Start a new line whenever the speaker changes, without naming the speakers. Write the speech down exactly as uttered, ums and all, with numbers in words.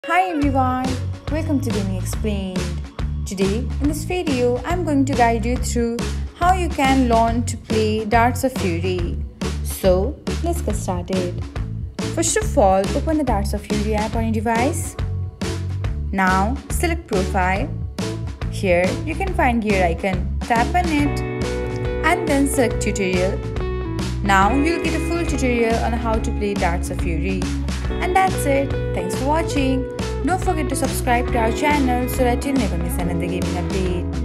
Hi everyone, welcome to Gaming Explained. Today in this video I'm going to guide you through how you can learn to play Darts of Fury. So let's get started. First of all, open the Darts of Fury app on your device. Now select Profile. Here you can find gear icon. Tap on it and then select Tutorial. Now you'll get a full tutorial on how to play Darts of Fury. And that's it. Thanks for watching. Don't forget to subscribe to our channel so that you'll never miss another gaming update.